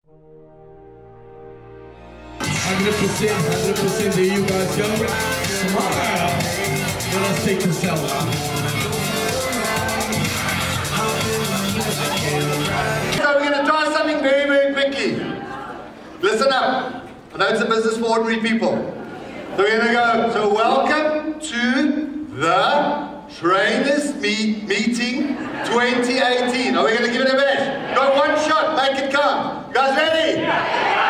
100%, there you guys go. Smile. Let us take the selfie. So we're going to try something very, very quickly. Listen up. I know it's a business for ordinary people. So we're going to go, so welcome to the Trainers Meeting 2018. Are we going to give it a bash? Got one shot, make it count. You guys ready?